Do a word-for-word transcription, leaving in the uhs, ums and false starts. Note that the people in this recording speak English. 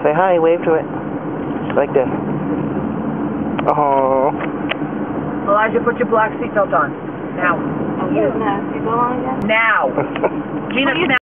Say hi, wave to it. Like this. Oh. Elijah, put your black seatbelt on. Now. Oh, you have seatbelt on again? Now. Gina,